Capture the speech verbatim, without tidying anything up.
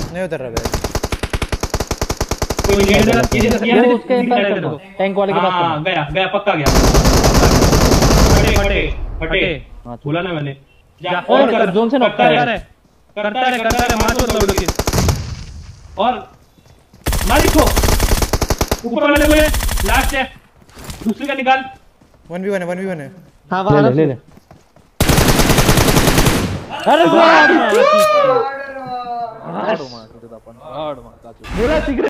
नहीं उतर रहा भाई। कोई नेट दे ये उसके पास कर दो, टैंक वाले के पास कर। हां गया गया पक्का गया। फटे फटे फटे बोला ना मैंने। जा और कर जोन से नॉक करता रहे करता रहे करता रहे मार दो लोड के। और मार इसको ऊपर वाले को ये लास्ट है दूसरी का निकाल। वन वी वन है वन वी वन है। हां वहां ले ले। अरे वाह हार्ड मार हार्ड मार हार्ड मार बोला